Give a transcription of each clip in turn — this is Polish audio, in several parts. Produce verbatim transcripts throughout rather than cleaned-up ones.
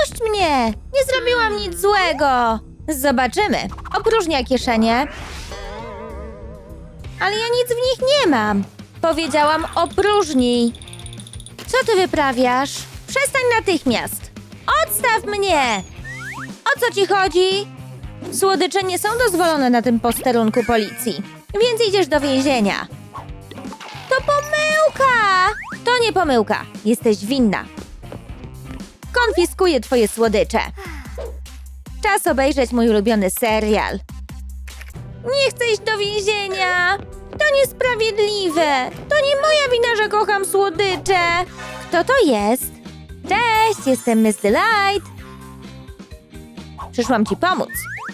Puść mnie! Nie zrobiłam nic złego! Zobaczymy. Opróżnia kieszenie. Ale ja nic w nich nie mam. Powiedziałam opróżnij. Co ty wyprawiasz? Przestań natychmiast. Odstaw mnie! O co ci chodzi? Słodycze nie są dozwolone na tym posterunku policji. Więc idziesz do więzienia. To pomyłka! To nie pomyłka. Jesteś winna. Konfiskuję twoje słodycze. Czas obejrzeć mój ulubiony serial. Nie chcę iść do więzienia. To niesprawiedliwe. To nie moja wina, że kocham słodycze. Kto to jest? Cześć, jestem Miss Delight. Przyszłam ci pomóc.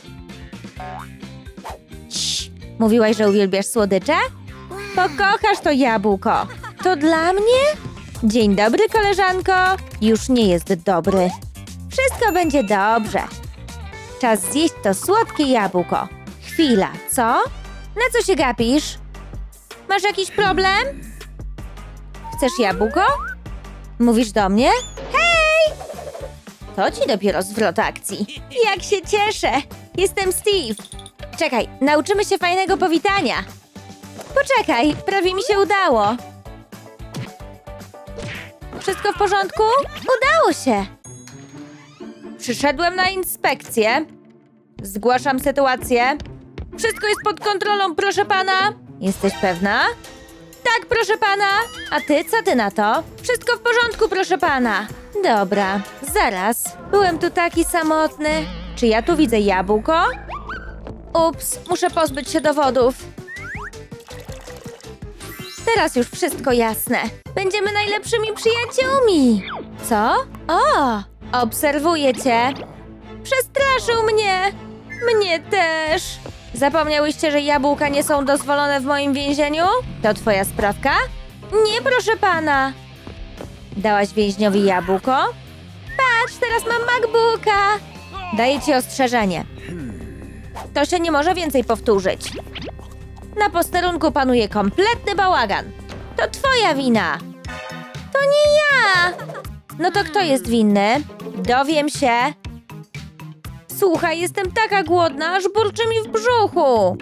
Cii, mówiłaś, że uwielbiasz słodycze? Pokochasz to jabłko. To dla mnie? Dzień dobry, koleżanko. Już nie jest dobry. Wszystko będzie dobrze. Czas zjeść to słodkie jabłko. Chwila, co? Na co się gapisz? Masz jakiś problem? Chcesz jabłko? Mówisz do mnie? Hej! To ci dopiero zwrot akcji. Jak się cieszę! Jestem Steve. Czekaj, nauczymy się fajnego powitania. Poczekaj, prawie mi się udało. Wszystko w porządku? Udało się! Przyszedłem na inspekcję. Zgłaszam sytuację. Wszystko jest pod kontrolą, proszę pana. Jesteś pewna? Tak, proszę pana. A ty, co ty na to? Wszystko w porządku, proszę pana. Dobra, zaraz. Byłem tu taki samotny. Czy ja tu widzę jabłko? Ups, muszę pozbyć się dowodów. Teraz już wszystko jasne. Będziemy najlepszymi przyjaciółmi. Co? O, obserwuję cię. Przestraszył mnie. Mnie też. Zapomniałyście, że jabłka nie są dozwolone w moim więzieniu? To twoja sprawka? Nie, proszę pana. Dałaś więźniowi jabłko? Patrz, teraz mam MacBooka. Daję ci ostrzeżenie. To się nie może więcej powtórzyć. Na posterunku panuje kompletny bałagan. To twoja wina. To nie ja. No to kto jest winny? Dowiem się. Słuchaj, jestem taka głodna, aż burczy mi w brzuchu.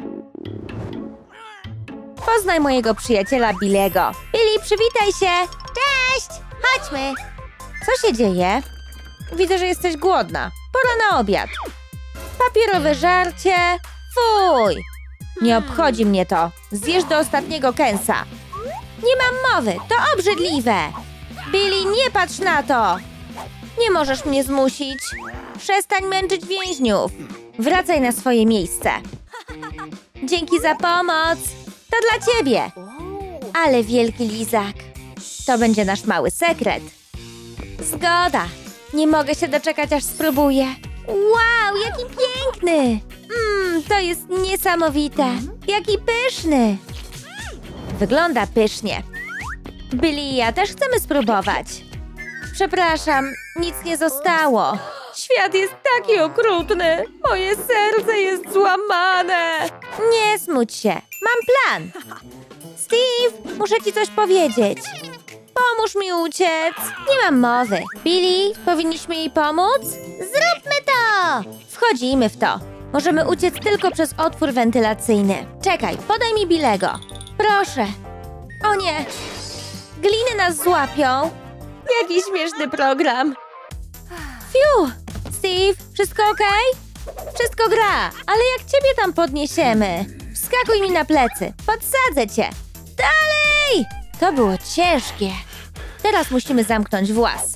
Poznaj mojego przyjaciela Billy'ego. Billy, przywitaj się. Cześć! Chodźmy. Co się dzieje? Widzę, że jesteś głodna. Pora na obiad. Papierowe żarcie. Fuj! Nie obchodzi mnie to. Zjesz do ostatniego kęsa. Nie mam mowy. To obrzydliwe. Billy, nie patrz na to. Nie możesz mnie zmusić. Przestań męczyć więźniów. Wracaj na swoje miejsce. Dzięki za pomoc. To dla ciebie. Ale wielki lizak. To będzie nasz mały sekret. Zgoda. Nie mogę się doczekać, aż spróbuję. Wow, jaki piękny. Mmm, to jest niesamowite. Jaki pyszny. Wygląda pysznie. Billy i ja też chcemy spróbować. Przepraszam, nic nie zostało. Świat jest taki okrutny. Moje serce jest złamane. Nie smuć się. Mam plan. Steve, muszę ci coś powiedzieć. Pomóż mi uciec. Nie mam mowy. Billy, powinniśmy jej pomóc? Zróbmy to! Wchodzimy w to. Możemy uciec tylko przez otwór wentylacyjny. Czekaj, podaj mi Billy'ego. Proszę. O nie. Gliny nas złapią. Jaki śmieszny program. Fiu! Steve, wszystko okej? Wszystko gra, ale jak ciebie tam podniesiemy? Wskakuj mi na plecy. Podsadzę cię. Dalej! To było ciężkie. Teraz musimy zamknąć włas.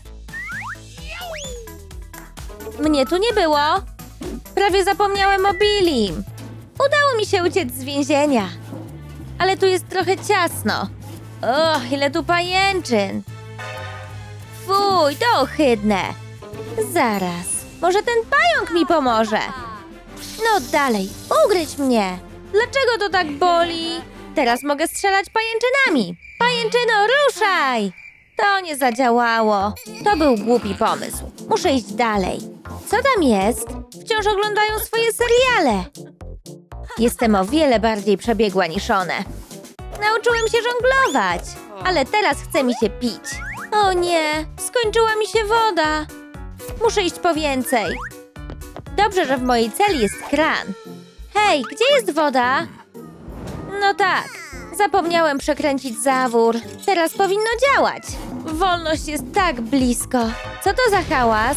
Mnie tu nie było. Prawie zapomniałem o Billym. Udało mi się uciec z więzienia. Ale tu jest trochę ciasno. Och, ile tu pajęczyn. Fuj, to ohydne. Zaraz, może ten pająk mi pomoże. No dalej, ugryź mnie. Dlaczego to tak boli? Teraz mogę strzelać pajęczynami. Pajęczyno, ruszaj! To nie zadziałało. To był głupi pomysł. Muszę iść dalej. Co tam jest? Wciąż oglądają swoje seriale. Jestem o wiele bardziej przebiegła niż one. Nauczyłem się żonglować, ale teraz chce mi się pić. O nie, skończyła mi się woda. Muszę iść po więcej. Dobrze, że w mojej celi jest kran. Hej, gdzie jest woda? No tak, zapomniałem przekręcić zawór. Teraz powinno działać. Wolność jest tak blisko. Co to za hałas?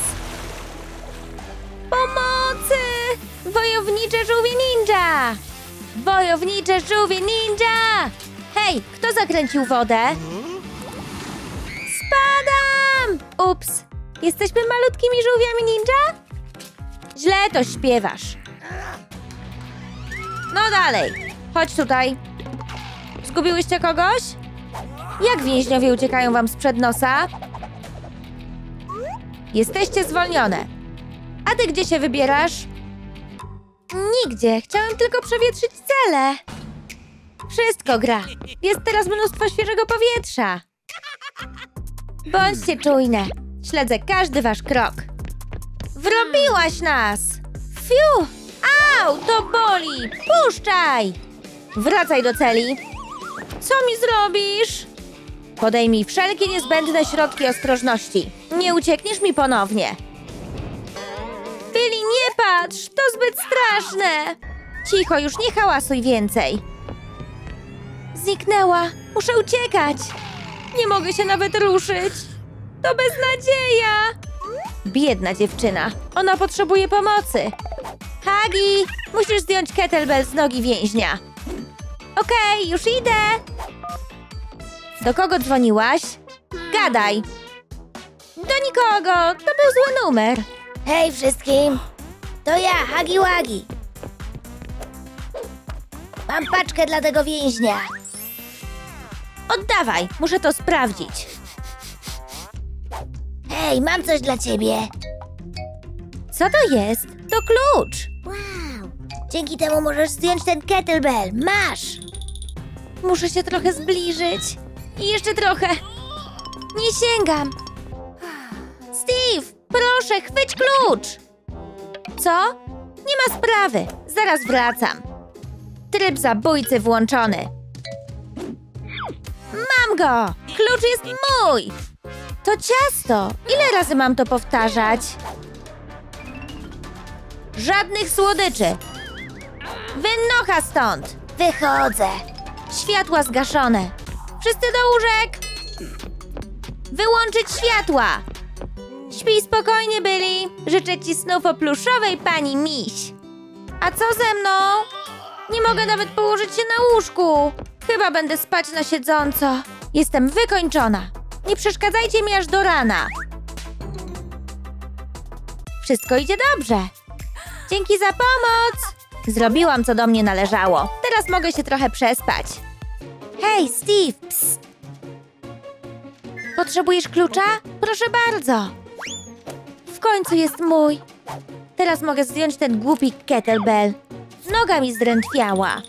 Pomocy! Wojownicze żółwie ninja! Wojownicze żółwie ninja! Hej, kto zakręcił wodę? Spadam! Ups, jesteśmy malutkimi żółwiami ninja? Źle to śpiewasz. No dalej, chodź tutaj. Zgubiłyście kogoś? Jak więźniowie uciekają wam sprzed nosa? Jesteście zwolnione. A ty gdzie się wybierasz? Nigdzie, chciałem tylko przewietrzyć celę. Wszystko gra. Jest teraz mnóstwo świeżego powietrza. Bądźcie czujne. Śledzę każdy wasz krok. Wrobiłaś nas! Fiu! Au, to boli! Puszczaj! Wracaj do celi. Co mi zrobisz? Podejmij wszelkie niezbędne środki ostrożności. Nie uciekniesz mi ponownie. Billy, nie patrz! To zbyt straszne! Cicho, już nie hałasuj więcej. Zniknęła. Muszę uciekać. Nie mogę się nawet ruszyć. To beznadzieja! Biedna dziewczyna. Ona potrzebuje pomocy. Hagi, musisz zdjąć kettlebell z nogi więźnia. Okej, okay, już idę. Do kogo dzwoniłaś? Gadaj. Do nikogo. To był zły numer. Hej wszystkim. To ja, Hagi Wagi. Mam paczkę dla tego więźnia. Oddawaj, muszę to sprawdzić. Hej, mam coś dla ciebie. Co to jest? To klucz. Wow. Dzięki temu możesz zdjąć ten kettlebell. Masz. Muszę się trochę zbliżyć. I jeszcze trochę. Nie sięgam. Steve, proszę, chwyć klucz. Co? Nie ma sprawy. Zaraz wracam. Tryb zabójcy włączony. Mam go! Klucz jest mój! To ciasto! Ile razy mam to powtarzać? Żadnych słodyczy! Wynocha stąd! Wychodzę. Światła zgaszone. Wszyscy do łóżek! Wyłączyć światła! Śpij spokojnie, Billy. Życzę ci snów o pluszowej pani miś. A co ze mną? Nie mogę nawet położyć się na łóżku. Chyba będę spać na siedząco. Jestem wykończona. Nie przeszkadzajcie mi aż do rana. Wszystko idzie dobrze. Dzięki za pomoc. Zrobiłam, co do mnie należało. Teraz mogę się trochę przespać. Hej, Steve! Psst. Potrzebujesz klucza? Proszę bardzo. W końcu jest mój. Teraz mogę zdjąć ten głupi kettlebell. Noga mi zdrętwiała.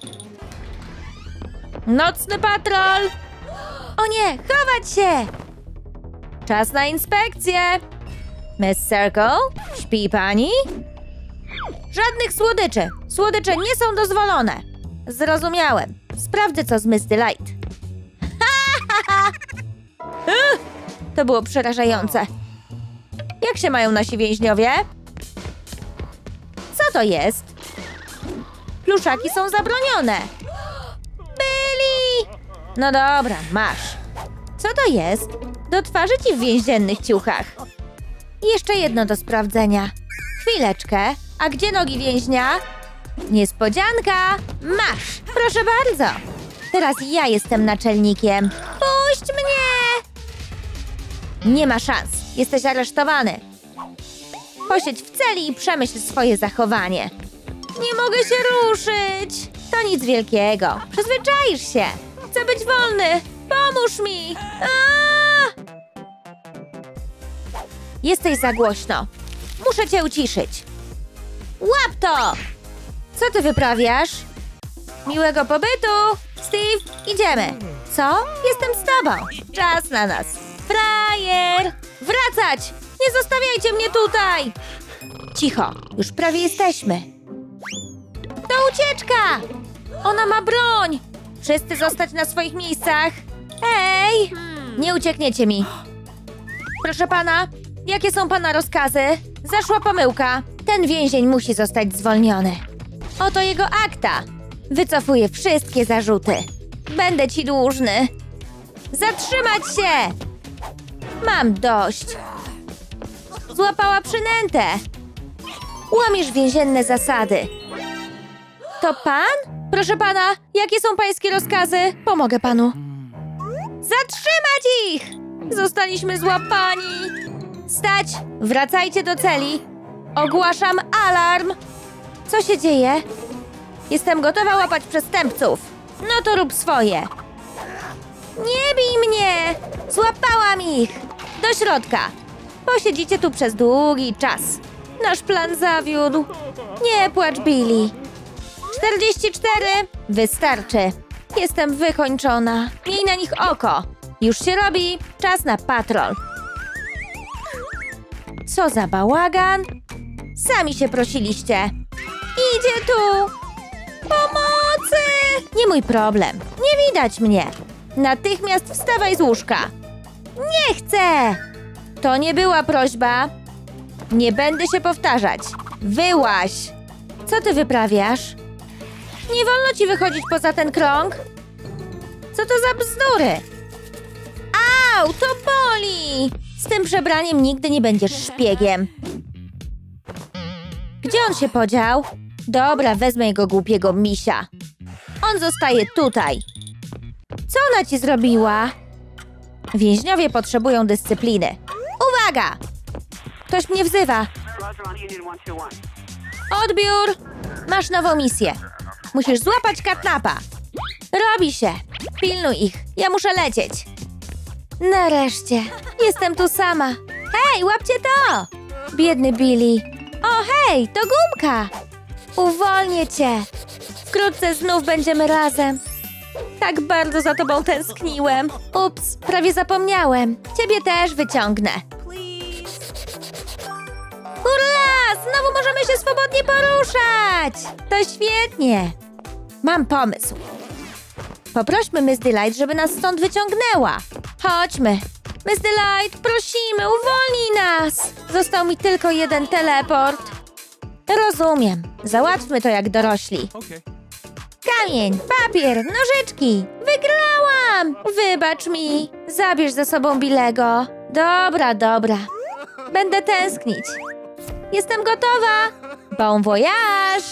Nocny patrol! O nie, chować się! Czas na inspekcję. Miss Circle, śpi pani? Żadnych słodyczy. Słodycze nie są dozwolone. Zrozumiałem. Sprawdzę, co z Miss Delight. To było przerażające. Jak się mają nasi więźniowie? Co to jest? Pluszaki są zabronione. Billy! No dobra, masz. Co to jest? Do twarzy ci w więziennych ciuchach. Jeszcze jedno do sprawdzenia. Chwileczkę. A gdzie nogi więźnia? Niespodzianka! Masz! Proszę bardzo. Teraz ja jestem naczelnikiem. Puść mnie! Nie ma szans. Jesteś aresztowany. Posiedź w celi i przemyśl swoje zachowanie. Nie mogę się ruszyć. To nic wielkiego. Przyzwyczaisz się. Chcę być wolny. Pomóż mi. Aaaa! Jesteś za głośno. Muszę cię uciszyć. Łap to! Co ty wyprawiasz? Miłego pobytu. Steve, idziemy. Co? Jestem z tobą. Czas na nas. Frajer! Wracać! Nie zostawiajcie mnie tutaj! Cicho, już prawie jesteśmy. To ucieczka! Ona ma broń! Wszyscy zostać na swoich miejscach. Hej! Nie uciekniecie mi. Proszę pana, Jakie są pana rozkazy? Zaszła pomyłka. Ten więzień musi zostać zwolniony. Oto jego akta. Wycofuję wszystkie zarzuty. Będę ci dłużny. Zatrzymać się! Mam dość. Złapała przynętę. Łamiesz więzienne zasady. To pan? Proszę pana, jakie są pańskie rozkazy? Pomogę panu. Zatrzymać ich! Zostaliśmy złapani. Stać! Wracajcie do celi. Ogłaszam alarm. Co się dzieje? Jestem gotowa łapać przestępców. No to rób swoje. Nie bij mnie! Złapałam ich! Do środka. Posiedzicie tu przez długi czas. Nasz plan zawiódł. Nie płacz, Billy. czterdzieści cztery. Wystarczy. Jestem wykończona. Miej na nich oko. Już się robi. Czas na patrol. Co za bałagan. Sami się prosiliście. Idzie tu. Pomocy! Nie mój problem. Nie widać mnie. Natychmiast wstawaj z łóżka. Nie chcę! To nie była prośba. Nie będę się powtarzać. Wyłaź! Co ty wyprawiasz? Nie wolno ci wychodzić poza ten krąg? Co to za bzdury? Au, to boli! Z tym przebraniem nigdy nie będziesz szpiegiem. Gdzie on się podział? Dobra, wezmę jego głupiego misia. On zostaje tutaj. Co ona ci zrobiła? Więźniowie potrzebują dyscypliny. Uwaga! Ktoś mnie wzywa. Odbiór! Masz nową misję. Musisz złapać katnapa. Robi się. Pilnuj ich. Ja muszę lecieć. Nareszcie. Jestem tu sama. Hej, łapcie to! Biedny Billy. O, hej, to gumka. Uwolnię cię. Wkrótce znów będziemy razem. Tak bardzo za tobą tęskniłem. Ups, prawie zapomniałem. Ciebie też wyciągnę. Hurra! Znowu możemy się swobodnie poruszać! To świetnie! Mam pomysł. Poprośmy Miss Delight, żeby nas stąd wyciągnęła. Chodźmy. Miss Delight, prosimy, uwolnij nas! Został mi tylko jeden teleport. Rozumiem. Załatwmy to jak dorośli. Kamień, papier, nożyczki! Wygrałam! Wybacz mi. Zabierz ze sobą Billego. Dobra, dobra. Będę tęsknić. Jestem gotowa! Bon voyage!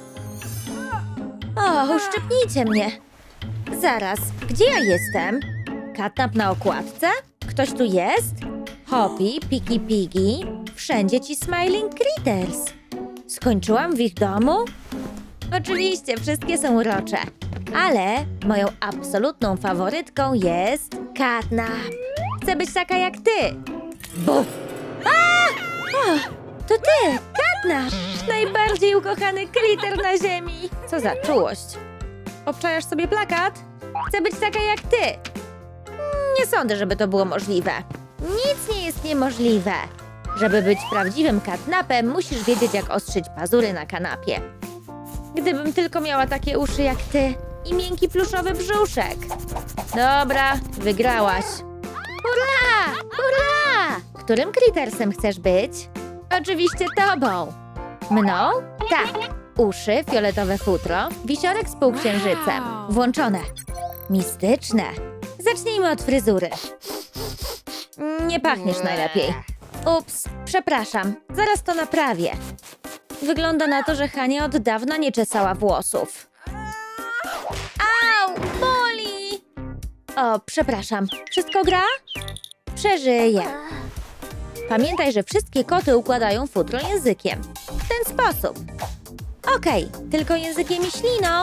O, uszczypnijcie mnie. Zaraz, gdzie ja jestem? Katnap na okładce? Ktoś tu jest? Hoppy, Piki Pigi, wszędzie ci Smiling Critters. Skończyłam w ich domu? Oczywiście, wszystkie są urocze. Ale moją absolutną faworytką jest Katnap. Chcę być taka jak ty. Buf! A! O, to ty, Katnap! Najbardziej ukochany critter na ziemi. Co za czułość. Obczajasz sobie plakat? Chcę być taka jak ty. Nie sądzę, żeby to było możliwe. Nic nie jest niemożliwe. Żeby być prawdziwym katnapem, musisz wiedzieć, jak ostrzyć pazury na kanapie. Gdybym tylko miała takie uszy jak ty i miękki pluszowy brzuszek. Dobra, wygrałaś. Hurra! Hurra! Którym Crittersem chcesz być? Oczywiście tobą. Mną? Tak. Uszy, fioletowe futro, wisiorek z półksiężycem. Włączone. Mistyczne. Zacznijmy od fryzury. Nie pachniesz najlepiej. Ups, przepraszam. Zaraz to naprawię. Wygląda na to, że Hania od dawna nie czesała włosów. Au, boli! O, przepraszam. Wszystko gra? Przeżyję. Pamiętaj, że wszystkie koty układają futro językiem. W ten sposób. Okej, tylko językiem i śliną.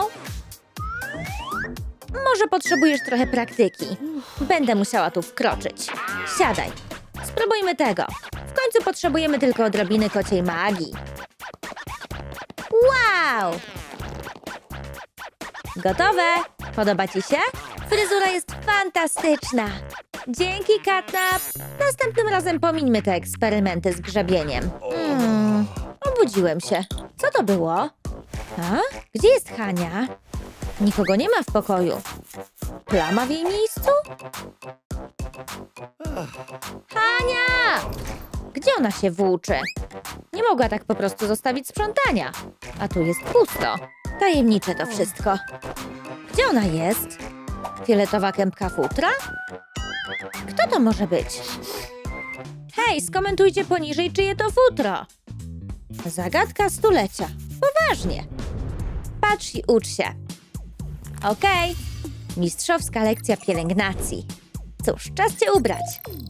Może potrzebujesz trochę praktyki. Będę musiała tu wkroczyć. Siadaj. Spróbujmy tego. W końcu potrzebujemy tylko odrobiny kociej magii. Wow! Gotowe? Podoba ci się? Fryzura jest fantastyczna. Dzięki, Katnap. Następnym razem pomińmy te eksperymenty z grzebieniem. Hmm, obudziłem się. Co to było? A? Gdzie jest Hania? Nikogo nie ma w pokoju. Plama w jej miejscu? Hania! Gdzie ona się włóczy? Nie mogła tak po prostu zostawić sprzątania. A tu jest pusto. Tajemnicze to wszystko. Gdzie ona jest? Fioletowa kępka futra? Kto to może być? Hej, skomentujcie poniżej, czyje to futro. Zagadka stulecia. Poważnie. Patrz i ucz się. Okej. Mistrzowska lekcja pielęgnacji. Cóż, czas cię ubrać.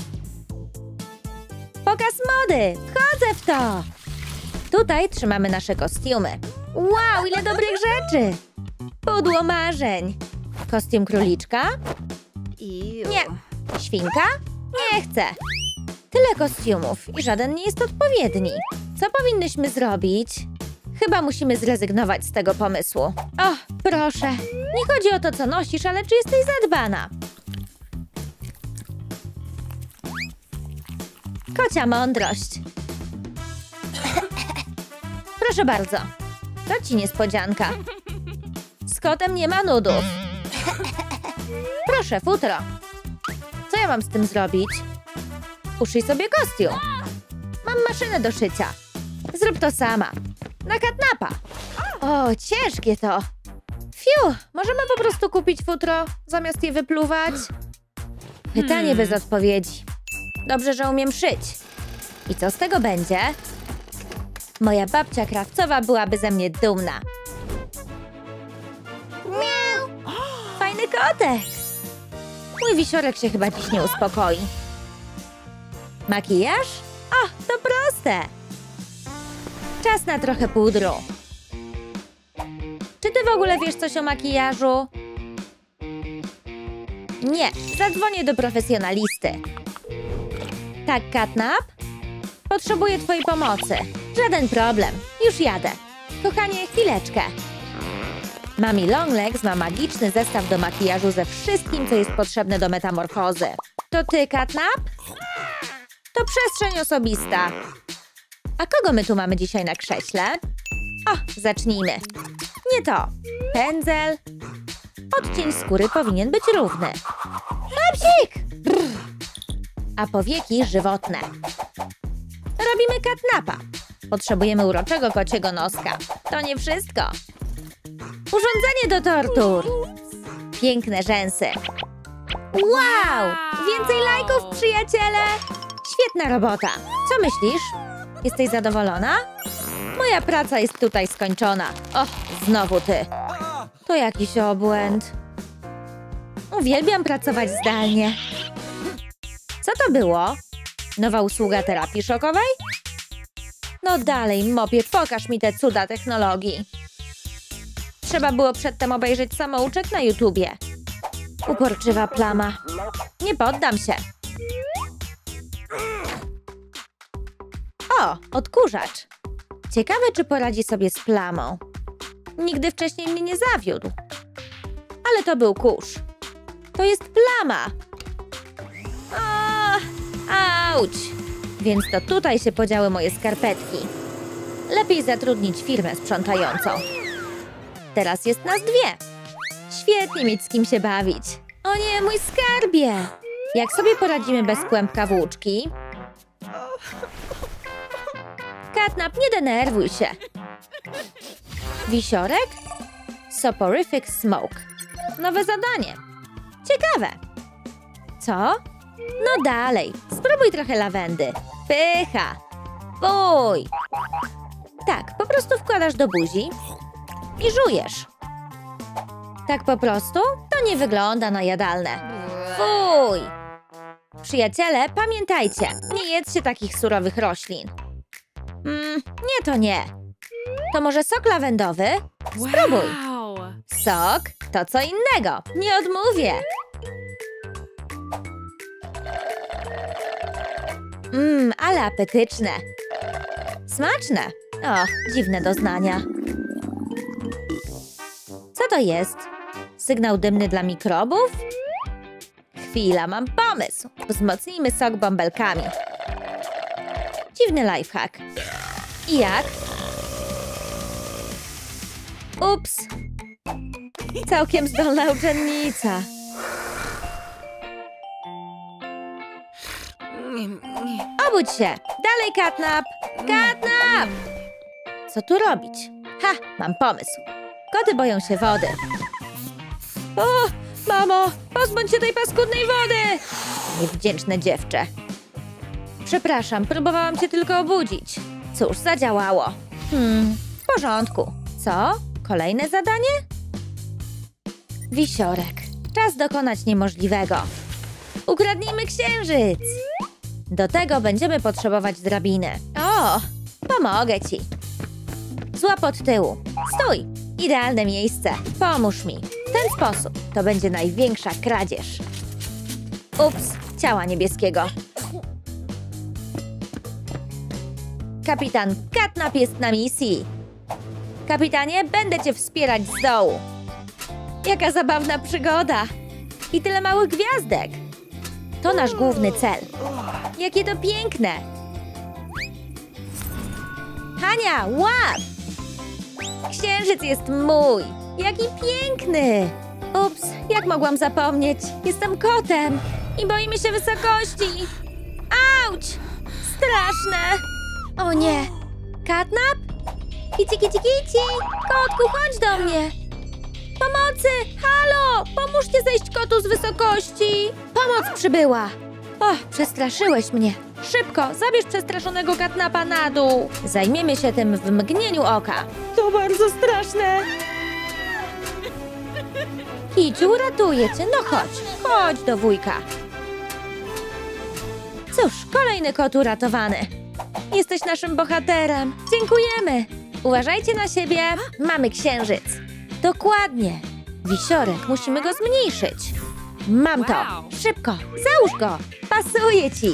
Pokaz mody! Wchodzę w to! Tutaj trzymamy nasze kostiumy. Wow, ile dobrych rzeczy! Pudło marzeń. Kostium króliczka? Nie. Świnka? Nie chcę. Tyle kostiumów i żaden nie jest odpowiedni. Co powinnyśmy zrobić? Chyba musimy zrezygnować z tego pomysłu. O, proszę. Nie chodzi o to, co nosisz, ale czy jesteś zadbana. Kocia mądrość. Proszę bardzo. To ci niespodzianka. Z kotem nie ma nudów. Proszę, futro. Co ja mam z tym zrobić? Uszyj sobie kostium. Mam maszynę do szycia. Zrób to sama. Na katnapa. O, ciężkie to. Fiu, możemy po prostu kupić futro, zamiast je wypluwać? Pytanie bez odpowiedzi. Dobrze, że umiem szyć. I co z tego będzie? Moja babcia krawcowa byłaby ze mnie dumna. Miau! Fajny kotek! Mój wisiorek się chyba dziś nie uspokoi. Makijaż? O, to proste! Czas na trochę pudru. Czy ty w ogóle wiesz coś o makijażu? Nie, zadzwonię do profesjonalisty. Tak, Catnap? Potrzebuję twojej pomocy. Żaden problem, już jadę. Kochanie, chwileczkę. Mami Longlegs ma magiczny zestaw do makijażu ze wszystkim, co jest potrzebne do metamorfozy. To ty, Catnap? To przestrzeń osobista. A kogo my tu mamy dzisiaj na krześle? O, zacznijmy. Nie to. Pędzel. Odcień skóry powinien być równy. Papsik! Brr. A powieki żywotne. Robimy Catnapa. Potrzebujemy uroczego kociego noska. To nie wszystko. Urządzenie do tortur. Piękne rzęsy. Wow! Więcej lajków, przyjaciele! Świetna robota. Co myślisz? Jesteś zadowolona? Moja praca jest tutaj skończona. O, znowu ty. To jakiś obłęd. Uwielbiam pracować zdalnie. Co to było? Nowa usługa terapii szokowej? No dalej, mopie, pokaż mi te cuda technologii. Trzeba było przedtem obejrzeć samouczek na YouTubie. Uporczywa plama. Nie poddam się. O, odkurzacz. Ciekawe, czy poradzi sobie z plamą. Nigdy wcześniej mnie nie zawiódł. Ale to był kurz. To jest plama. O, auć. Więc to tutaj się podziały moje skarpetki. Lepiej zatrudnić firmę sprzątającą. Teraz jest nas dwie. Świetnie mieć z kim się bawić. O nie, mój skarbie. Jak sobie poradzimy bez kłębka włóczki? Catnap, nie denerwuj się. Wisiorek? Soporific Smoke. Nowe zadanie. Ciekawe. Co? No dalej. Spróbuj trochę lawendy. Pycha. Fuj. Tak, po prostu wkładasz do buzi i żujesz. Tak po prostu? To nie wygląda na jadalne. Fuj. Przyjaciele, pamiętajcie, nie jedzcie takich surowych roślin. Mm, nie, to nie. To może sok lawendowy? Spróbuj. Sok to co innego. Nie odmówię. Mmm, ale apetyczne. Smaczne. O, dziwne doznania. Co to jest? Sygnał dymny dla mikrobów? Chwila, mam pomysł. Wzmocnijmy sok bąbelkami. Dziwny lifehack. I jak? Ups. Całkiem zdolna uczennica. Obudź się! Dalej, Catnap! Catnap! Co tu robić? Ha! Mam pomysł. Koty boją się wody. O! Mamo! Pozbądź się tej paskudnej wody! Niewdzięczne dziewczę. Przepraszam, próbowałam cię tylko obudzić. Cóż, zadziałało. Hmm, w porządku. Co? Kolejne zadanie? Wisiorek. Czas dokonać niemożliwego. Ukradnijmy księżyc! Do tego będziemy potrzebować drabiny. O! Pomogę ci. Złap od tyłu. Stój! Idealne miejsce. Pomóż mi. W ten sposób to będzie największa kradzież. Ups, ciała niebieskiego. Kapitan Catnap jest na misji. Kapitanie, będę cię wspierać z dołu. Jaka zabawna przygoda. I tyle małych gwiazdek. To nasz główny cel. Jakie to piękne. Hania, łap! Księżyc jest mój. Jaki piękny. Ups, jak mogłam zapomnieć? Jestem kotem i boimy się wysokości. Auć! Straszne. O nie. Catnap? Kici, kici, kici. Kotku, chodź do mnie. Pomocy! Halo! Pomóżcie zejść kotu z wysokości! Pomoc przybyła! O, przestraszyłeś mnie. Szybko, zabierz przestraszonego Catnapa na dół. Zajmiemy się tym w mgnieniu oka. To bardzo straszne. Kiciu, ratuję cię. No chodź, chodź do wujka. Cóż, kolejny kot uratowany. Jesteś naszym bohaterem. Dziękujemy. Uważajcie na siebie. Mamy księżyc. Dokładnie. Wisiorek, musimy go zmniejszyć. Mam to. Szybko, załóż go. Pasuje ci.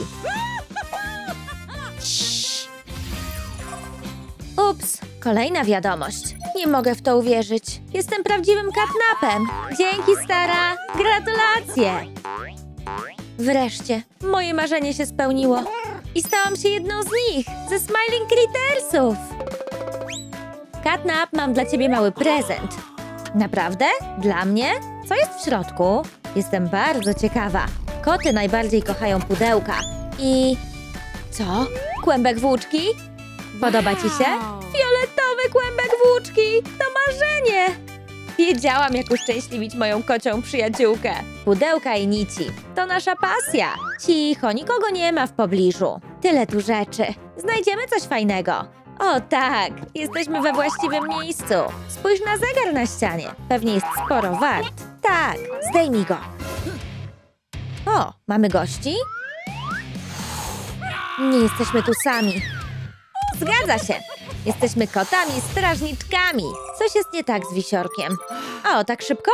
Ciii. Ups, kolejna wiadomość. Nie mogę w to uwierzyć. Jestem prawdziwym Catnapem. Dzięki, stara. Gratulacje. Wreszcie, moje marzenie się spełniło. I stałam się jedną z nich, ze Smiling Crittersów. Catnap, mam dla ciebie mały prezent. Naprawdę? Dla mnie? Co jest w środku? Jestem bardzo ciekawa. Koty najbardziej kochają pudełka. I... co? Kłębek włóczki? Podoba ci się? Fioletowy kłębek włóczki! To marzenie! Wiedziałam, jak uszczęśliwić moją kocią przyjaciółkę. Pudełka i nici. To nasza pasja. Cicho, nikogo nie ma w pobliżu. Tyle tu rzeczy. Znajdziemy coś fajnego. O tak, jesteśmy we właściwym miejscu. Spójrz na zegar na ścianie. Pewnie jest sporo wart. Tak, zdejmij go. O, mamy gości? Nie jesteśmy tu sami. Zgadza się. Jesteśmy kotami strażniczkami. Coś jest nie tak z wisiorkiem. O, tak szybko?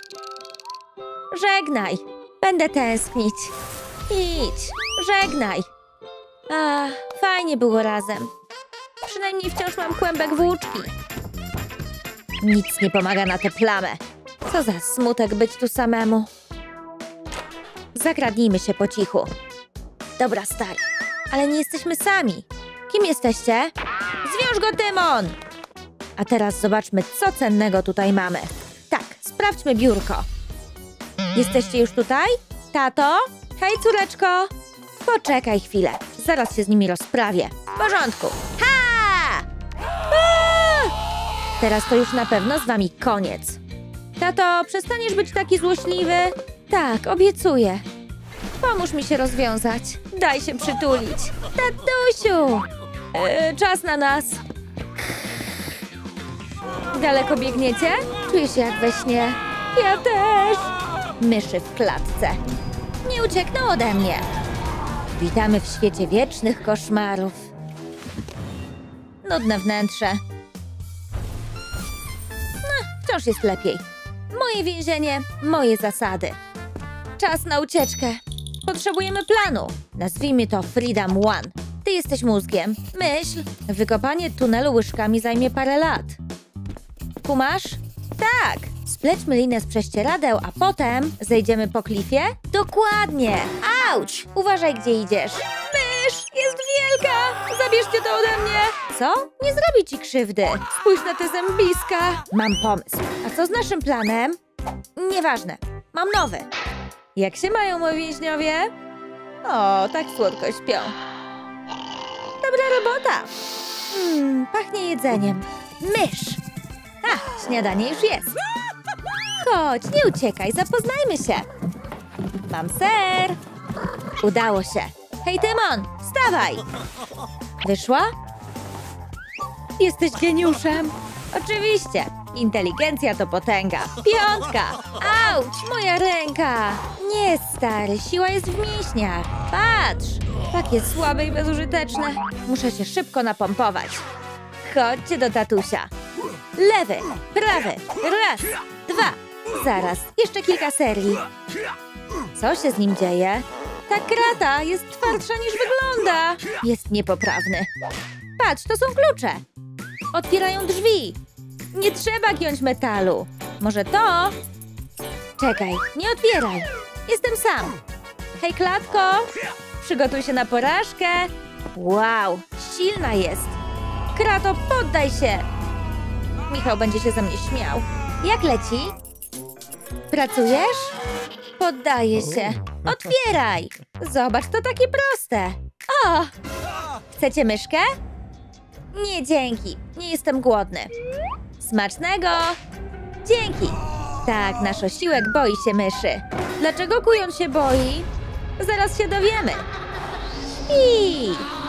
Żegnaj. Będę tęsknić. Idź, żegnaj. A, fajnie było razem. Przynajmniej wciąż mam kłębek włóczki. Nic nie pomaga na tę plamę. Co za smutek być tu samemu. Zakradnijmy się po cichu. Dobra, stary. Ale nie jesteśmy sami. Kim jesteście? Zwiąż go, Tymon! A teraz zobaczmy, co cennego tutaj mamy. Tak, sprawdźmy biurko. Jesteście już tutaj? Tato? Hej, córeczko! Poczekaj chwilę. Zaraz się z nimi rozprawię. W porządku. Ha! A! Teraz to już na pewno z wami koniec. Tato, przestaniesz być taki złośliwy? Tak, obiecuję. Pomóż mi się rozwiązać. Daj się przytulić. Tatusiu! Yy, czas na nas. Daleko biegniecie? Czuję się jak we śnie. Ja też. Myszy w klatce. Nie uciekną ode mnie. Witamy w świecie wiecznych koszmarów. Nudne wnętrze. No, wciąż jest lepiej. Moje więzienie, moje zasady. Czas na ucieczkę. Potrzebujemy planu. Nazwijmy to Freedom One. Ty jesteś mózgiem. Myśl. Wykopanie tunelu łyżkami zajmie parę lat. Kumasz? Tak. Splećmy linę z prześcieradeł, a potem zejdziemy po klifie? Dokładnie. Auć! Uważaj, gdzie idziesz. Mysz! Jest wielka! Zabierzcie to ode mnie! Co? Nie zrobi ci krzywdy. Spójrz na te zębiska. Mam pomysł. A co z naszym planem? Nieważne. Mam nowy. Jak się mają moi więźniowie? O, tak słodko śpią. Dobra robota. Hmm, pachnie jedzeniem. Mysz. A, śniadanie już jest. Chodź, nie uciekaj, zapoznajmy się. Mam ser. Udało się. Hej, Tymon, wstawaj. Wyszła? Jesteś geniuszem. Oczywiście. Inteligencja to potęga. Piątka. Auć, moja ręka. Nie, stary, siła jest w mięśniach. Patrz. Takie słabe i bezużyteczne. Muszę się szybko napompować. Chodźcie do tatusia. Lewy, prawy. Raz, dwa. Zaraz, jeszcze kilka serii. Co się z nim dzieje? Ta krata jest twardsza niż wygląda. Jest niepoprawny. Patrz, to są klucze. Otwierają drzwi. Nie trzeba giąć metalu. Może to? Czekaj, nie otwieraj. Jestem sam. Hej, klatko. Przygotuj się na porażkę. Wow, silna jest. Krato, poddaj się. Michał będzie się ze mnie śmiał. Jak leci? Pracujesz? Poddaję się. Otwieraj. Zobacz, to takie proste. O! Chcecie myszkę? Nie, dzięki. Nie jestem głodny. Smacznego! Dzięki! Tak, nasz osiłek boi się myszy. Dlaczego kujon się boi? Zaraz się dowiemy. I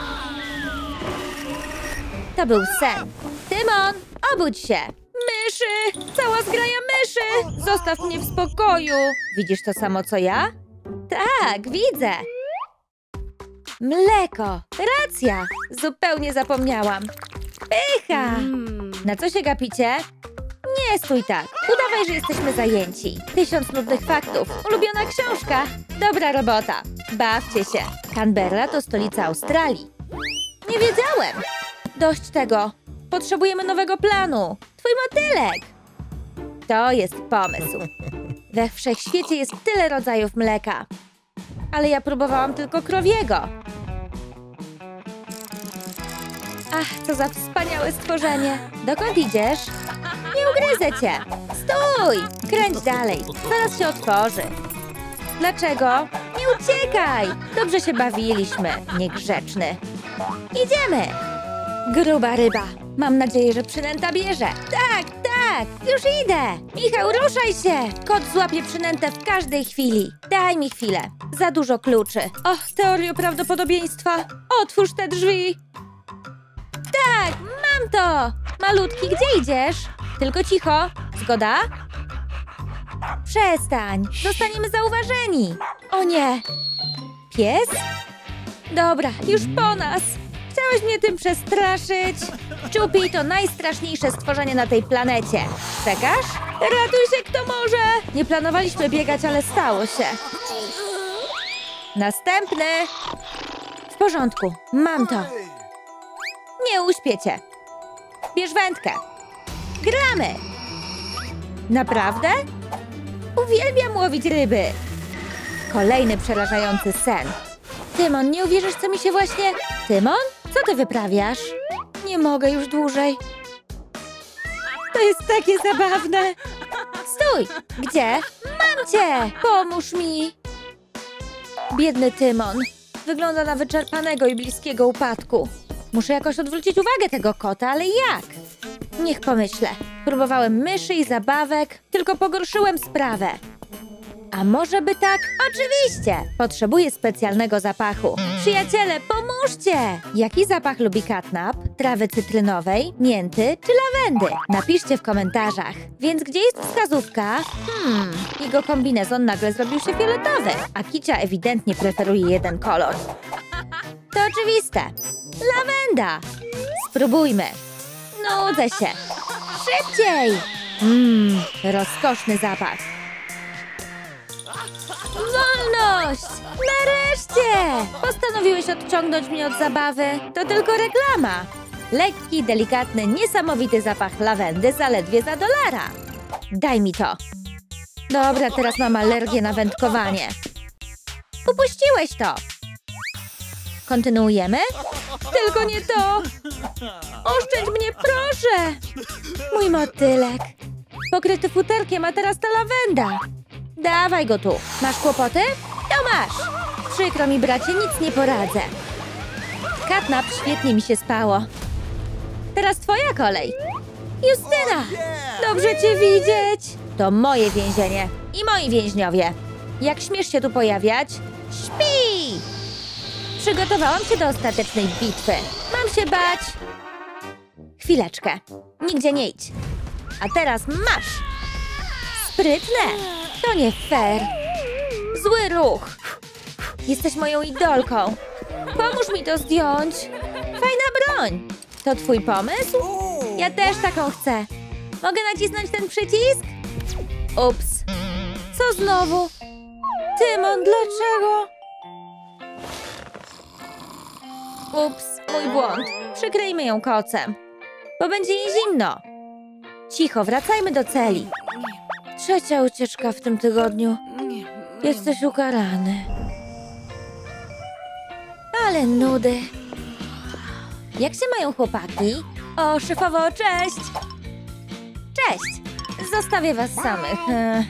to był sen. Tymon, obudź się! Myszy! Cała zgraja myszy! Zostaw mnie w spokoju! Widzisz to samo co ja? Tak, widzę. Mleko! Racja! Zupełnie zapomniałam. Pycha! Na co się gapicie? Nie stój tak. Udawaj, że jesteśmy zajęci. Tysiąc nudnych faktów. Ulubiona książka. Dobra robota. Bawcie się. Canberra to stolica Australii. Nie wiedziałem. Dość tego. Potrzebujemy nowego planu. Twój motylek. To jest pomysł. We wszechświecie jest tyle rodzajów mleka. Ale ja próbowałam tylko krowiego. Ach, co za wspaniałe stworzenie. Dokąd idziesz? Nie ugryzę cię. Stój! Kręć dalej. Zaraz się otworzy. Dlaczego? Nie uciekaj! Dobrze się bawiliśmy, niegrzeczny. Idziemy! Gruba ryba. Mam nadzieję, że przynęta bierze. Tak, tak! Już idę! Michał, ruszaj się! Kot złapie przynętę w każdej chwili. Daj mi chwilę. Za dużo kluczy. Och, teorio prawdopodobieństwa. Otwórz te drzwi. Tak, mam to! Malutki, gdzie idziesz? Tylko cicho. Zgoda? Przestań. Zostaniemy zauważeni. O nie. Pies? Dobra, już po nas. Chciałeś mnie tym przestraszyć? Czupi to najstraszniejsze stworzenie na tej planecie. Czekasz? Ratuj się, kto może! Nie planowaliśmy biegać, ale stało się. Następny. W porządku, mam to. Nie uśpię cię. Bierz wędkę. Gramy! Naprawdę? Uwielbiam łowić ryby. Kolejny przerażający sen. Tymon, nie uwierzysz, co mi się właśnie... Tymon? Co ty wyprawiasz? Nie mogę już dłużej. To jest takie zabawne. Stój! Gdzie? Mam cię! Pomóż mi! Biedny Tymon. Wygląda na wyczerpanego i bliskiego upadku. Muszę jakoś odwrócić uwagę tego kota, ale jak? Niech pomyślę. Próbowałem myszy i zabawek, tylko pogorszyłem sprawę. A może by tak? Oczywiście! Potrzebuję specjalnego zapachu. Przyjaciele, pomóżcie! Jaki zapach lubi Catnap? Trawy cytrynowej, mięty czy lawendy? Napiszcie w komentarzach. Więc gdzie jest wskazówka? Hmm, jego kombinezon nagle zrobił się fioletowy, a Kicia ewidentnie preferuje jeden kolor. To oczywiste. Lawenda! Spróbujmy. Nudzę się. Szybciej! Mmm, rozkoszny zapach. Wolność! Nareszcie! Postanowiłeś odciągnąć mnie od zabawy. To tylko reklama. Lekki, delikatny, niesamowity zapach lawendy zaledwie za dolara. Daj mi to. Dobra, teraz mam alergię na wędkowanie. Upuściłeś to. Kontynuujemy? Tylko nie to! Oszczędź mnie, proszę! Mój motylek. Pokryty futerkiem, a teraz ta lawenda. Dawaj go tu. Masz kłopoty? To masz. Przykro mi, bracie, nic nie poradzę. Katnap, świetnie mi się spało. Teraz twoja kolej. Justyna! Dobrze cię widzieć! To moje więzienie i moi więźniowie. Jak śmiesz się tu pojawiać? Śpi! Przygotowałam się do ostatecznej bitwy. Mam się bać. Chwileczkę. Nigdzie nie idź. A teraz masz! Sprytne! To nie fair. Zły ruch. Jesteś moją idolką. Pomóż mi to zdjąć. Fajna broń. To twój pomysł? Ja też taką chcę. Mogę nacisnąć ten przycisk? Ups. Co znowu? Tymon, dlaczego? Ups, mój błąd. Przykryjmy ją kocem. Bo będzie jej zimno. Cicho, wracajmy do celi. Trzecia ucieczka w tym tygodniu. Jesteś ukarany. Ale nudy. Jak się mają chłopaki? O, szefowo, cześć! Cześć! Zostawię was samych. E.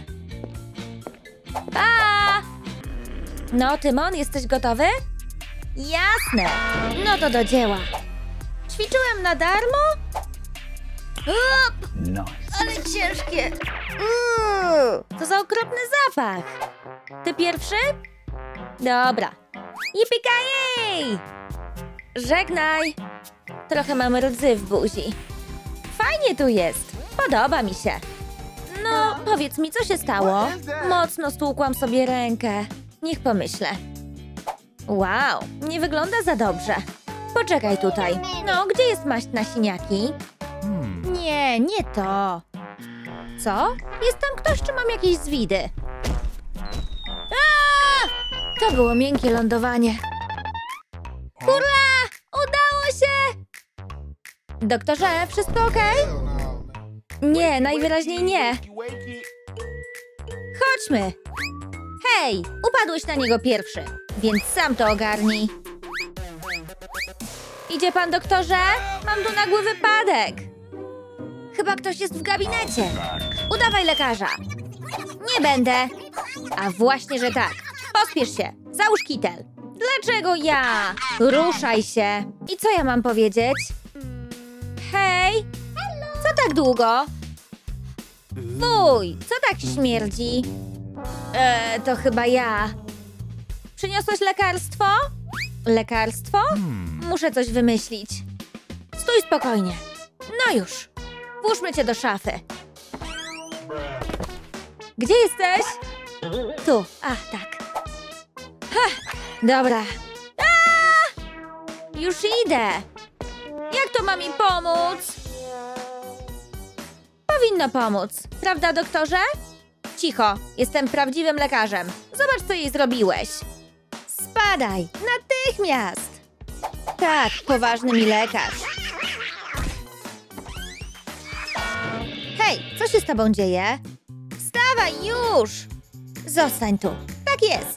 Pa! No, Tymon, jesteś gotowy? Jasne! No to do dzieła. Ćwiczyłem na darmo? Up! Ale ciężkie. Uuu, to za okropny zapach. Ty pierwszy? Dobra. Yippee-ki-yay! Żegnaj. Trochę mam rdzy w buzi. Fajnie tu jest. Podoba mi się. No, powiedz mi, co się stało? Mocno stłukłam sobie rękę. Niech pomyślę. Wow, nie wygląda za dobrze. Poczekaj tutaj. No, gdzie jest maść na siniaki? Nie, nie to. Co? Jest tam ktoś, czy mam jakieś zwidy? Aaa! To było miękkie lądowanie. Hurra! Udało się! Doktorze, wszystko okej? Nie, najwyraźniej nie. Chodźmy. Hej, upadłeś na niego pierwszy, więc sam to ogarnij. Idzie pan, doktorze? Mam tu nagły wypadek. Chyba ktoś jest w gabinecie. Udawaj lekarza. Nie będę. A właśnie, że tak. Pospiesz się. Załóż kitel. Dlaczego ja? Ruszaj się. I co ja mam powiedzieć? Hej! Co tak długo? Fuj, co tak śmierdzi? Eee, to chyba ja. Przyniosłeś lekarstwo? Lekarstwo? Muszę coś wymyślić. Stój spokojnie. No już. Włóżmy cię do szafy. Gdzie jesteś? Tu. Ach, tak. Ha, dobra. A! Już idę. Jak to ma mi pomóc? Powinno pomóc. Prawda, doktorze? Cicho. Jestem prawdziwym lekarzem. Zobacz, co jej zrobiłeś. Spadaj. Natychmiast. Tak, poważny mi lekarz. Hej, co się z tobą dzieje? Wstawaj już! Zostań tu. Tak jest.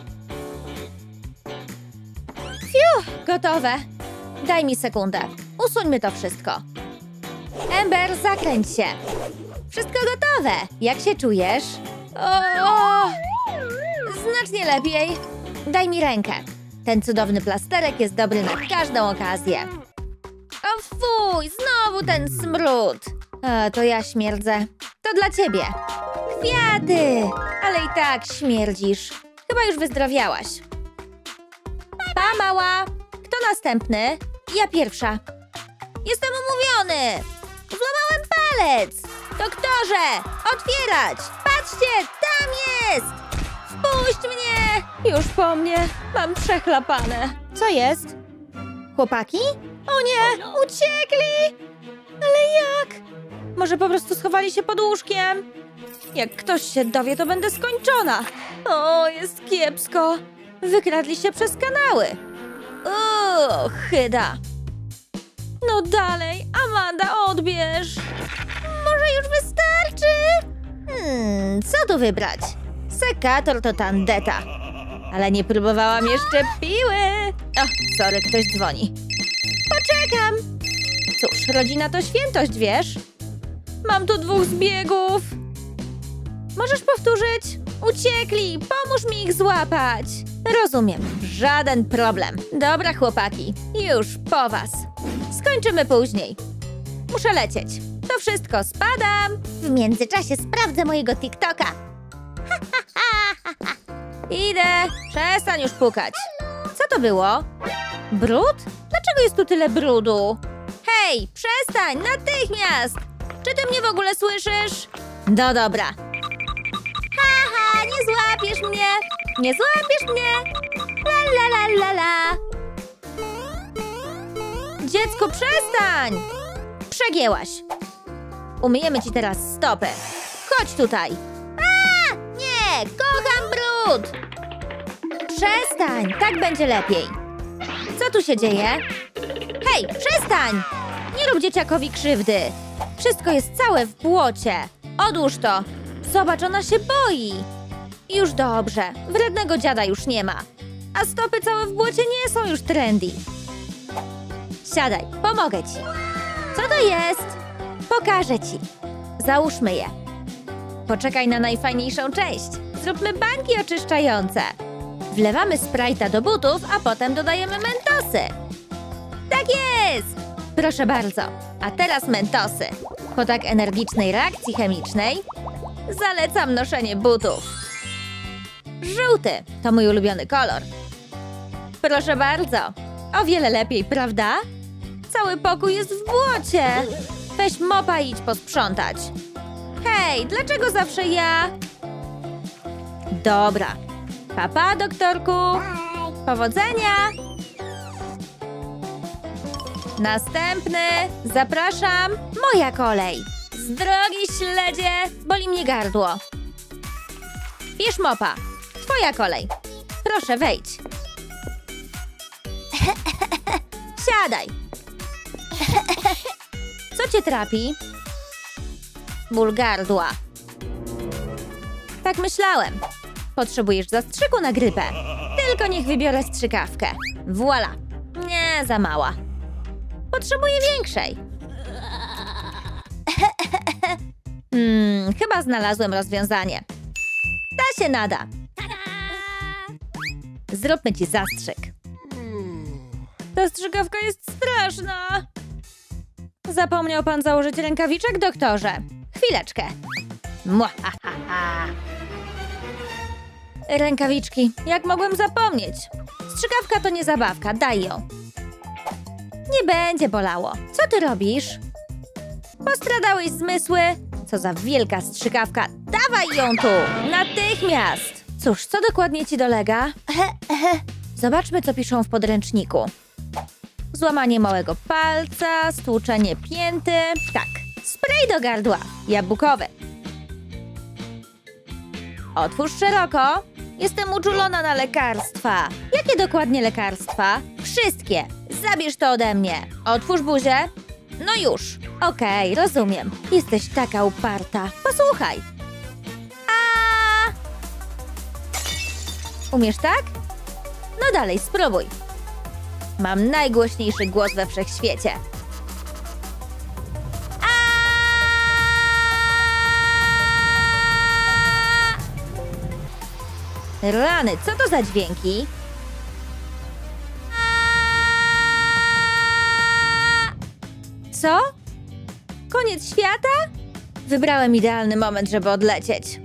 Fiu, gotowe. Daj mi sekundę. Usuńmy to wszystko. Amber, zakręć się. Wszystko gotowe. Jak się czujesz? O, o, znacznie lepiej. Daj mi rękę. Ten cudowny plasterek jest dobry na każdą okazję. O fuj, znowu ten smród. A, to ja śmierdzę. To dla ciebie. Kwiaty! Ale i tak śmierdzisz. Chyba już wyzdrowiałaś. Pa, mała! Kto następny? Ja pierwsza. Jestem umówiony! Złamałem palec! Doktorze! Otwierać! Patrzcie! Tam jest! Wpuść mnie! Już po mnie. Mam przechlapane. Co jest? Chłopaki? O nie! Uciekli! Ale jak? Może po prostu schowali się pod łóżkiem? Jak ktoś się dowie, to będę skończona. O, jest kiepsko. Wykradli się przez kanały. O, chyda. No dalej, Amanda, odbierz. Może już wystarczy? Hmm, co tu wybrać? Sekator to tandeta. Ale nie próbowałam jeszcze piły. O, sorry, ktoś dzwoni. Poczekam. Cóż, rodzina to świętość, wiesz? Mam tu dwóch zbiegów. Możesz powtórzyć? Uciekli! Pomóż mi ich złapać! Rozumiem, żaden problem. Dobra, chłopaki, już po was. Skończymy później. Muszę lecieć. To wszystko, spadam! W międzyczasie sprawdzę mojego TikToka. Idę! Przestań już pukać. Co to było? Brud? Dlaczego jest tu tyle brudu? Hej, przestań! Natychmiast! Czy ty mnie w ogóle słyszysz? No dobra. Haha, nie złapiesz mnie! Nie złapiesz mnie! La la la la la! Dziecko, przestań! Przegięłaś. Umyjemy ci teraz stopy. Chodź tutaj. A! Nie! Kocham brud! Przestań! Tak będzie lepiej. Co tu się dzieje? Hej, przestań! Nie rób dzieciakowi krzywdy. Wszystko jest całe w błocie. Odłóż to. Zobacz, ona się boi. Już dobrze. Wrednego dziada już nie ma. A stopy całe w błocie nie są już trendy. Siadaj, pomogę ci. Co to jest? Pokażę ci. Załóżmy je. Poczekaj na najfajniejszą część. Zróbmy bańki oczyszczające. Wlewamy Sprite'a do butów, a potem dodajemy mentosy. Tak jest! Proszę bardzo. A teraz mentosy. Po tak energicznej reakcji chemicznej zalecam noszenie butów. Żółty to mój ulubiony kolor. Proszę bardzo. O wiele lepiej, prawda? Cały pokój jest w błocie. Weź mopa i idź posprzątać. Hej, dlaczego zawsze ja? Dobra. Pa, pa, doktorku. Powodzenia. Następny. Zapraszam. Moja kolej. Z drogi, śledzie. Boli mnie gardło. Bierz mopa. Twoja kolej. Proszę, wejdź. Siadaj. Co cię trapi? Ból gardła. Tak myślałem. Potrzebujesz zastrzyku na grypę. Tylko niech wybiorę strzykawkę. Voila. Nie, za mała. Potrzebuję większej. Hmm, chyba znalazłem rozwiązanie. Ta się nada. Zróbmy ci zastrzyk. Ta strzykawka jest straszna. Zapomniał pan założyć rękawiczek, doktorze? Chwileczkę. Muahaha. Rękawiczki. Jak mogłem zapomnieć? Strzykawka to nie zabawka, daj ją. Nie będzie bolało. Co ty robisz? Postradałeś zmysły? Co za wielka strzykawka. Dawaj ją tu! Natychmiast! Cóż, co dokładnie ci dolega? Zobaczmy, co piszą w podręczniku. Złamanie małego palca, stłuczenie pięty. Tak, spray do gardła. Jabłkowy. Otwórz szeroko. Jestem uczulona na lekarstwa. Jakie dokładnie lekarstwa? Wszystkie. Zabierz to ode mnie. Otwórz buzię. No już. Okej, okay, rozumiem. Jesteś taka uparta. Posłuchaj. A! Umiesz tak? No dalej, spróbuj. Mam najgłośniejszy głos we wszechświecie. Rany, co to za dźwięki? Co? Koniec świata? Wybrałem idealny moment, żeby odlecieć.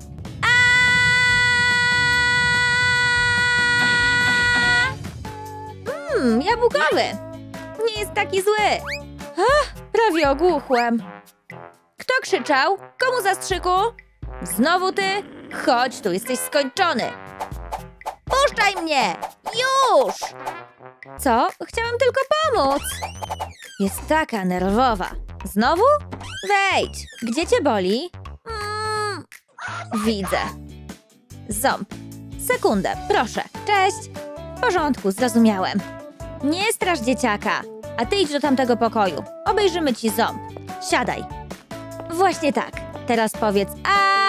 Mmm, jabłkowy. Nie jest taki zły. Ach, prawie ogłuchłem. Kto krzyczał? Komu zastrzyku? Znowu ty? Chodź tu, jesteś skończony. Puszczaj mnie! Już! Co? Chciałam tylko pomóc. Jest taka nerwowa. Znowu? Wejdź. Gdzie cię boli? Mm, widzę. Ząb. Sekundę, proszę. Cześć. W porządku, zrozumiałem. Nie strasz dzieciaka. A ty idź do tamtego pokoju. Obejrzymy ci ząb. Siadaj. Właśnie tak. Teraz powiedz a.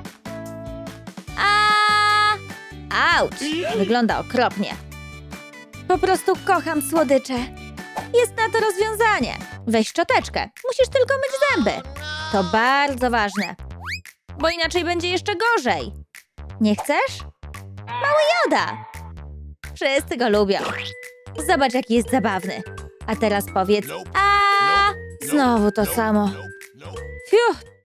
A. Auć. Wygląda okropnie. Po prostu kocham słodycze. Jest na to rozwiązanie. Weź szczoteczkę. Musisz tylko myć zęby. To bardzo ważne. Bo inaczej będzie jeszcze gorzej. Nie chcesz? Mały Joda! Wszyscy go lubią. Zobacz, jaki jest zabawny. A teraz powiedz a. Znowu to samo. Fiu,